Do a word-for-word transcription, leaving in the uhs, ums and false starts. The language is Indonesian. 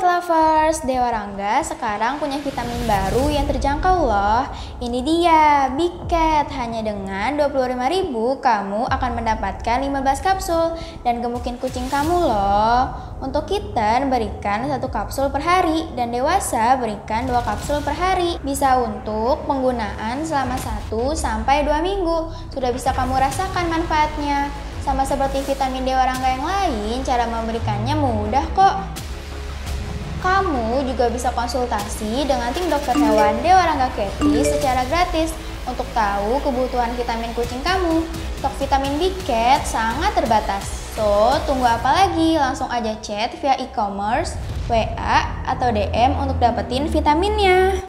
lovers, Dewa Rangga sekarang punya vitamin baru yang terjangkau loh. Ini dia, Big Cat. Hanya dengan dua puluh lima ribu kamu akan mendapatkan lima belas kapsul dan gemukin kucing kamu loh. Untuk kitten berikan satu kapsul per hari dan dewasa berikan dua kapsul per hari. Bisa untuk penggunaan selama satu sampai dua minggu. Sudah bisa kamu rasakan manfaatnya. Sama seperti vitamin Dewa Rangga yang lain, cara memberikannya mudah kok. Kamu juga bisa konsultasi dengan tim dokter hewan Dewa Rangga Catty secara gratis untuk tahu kebutuhan vitamin kucing kamu. Stok vitamin Big Cat sangat terbatas. So, tunggu apa lagi? Langsung aja chat via e-commerce, W A, atau D M untuk dapetin vitaminnya.